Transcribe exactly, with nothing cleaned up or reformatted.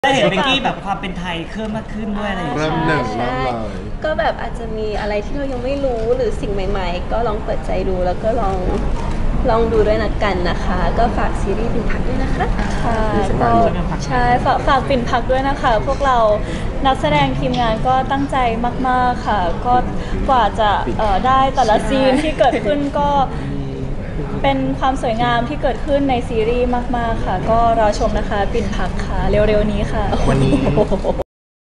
ได้เห็นเบกกี้แบบความเป็นไทยเพิ่มมากขึ้นด้วยอะไรอย่างเงี้ยเริ่มหนึ่งเริ่มเลยก็แบบอาจจะมีอะไรที่เรายังไม่รู้หรือสิ่งใหม่ๆก็ลองเปิดใจดูแล้วก็ลองลองดูด้วยนะกันนะคะก็ฝากซีรีส์ปิ่นพักด้วยนะคะค่ะก็ใช่ฝากฝากปิ่นพักด้วยนะคะพวกเรานักแสดงทีมงานก็ตั้งใจมากๆค่ะก็กว่าจะเอ่อได้แต่ละซีนที่เกิดขึ้นก็เป็นความสวยงามที่เกิดขึ้นในซีรีส์มากๆค่ะก็รอชมนะคะปิ่นพักค่ะเร็วๆนี้ค่ะวันนี้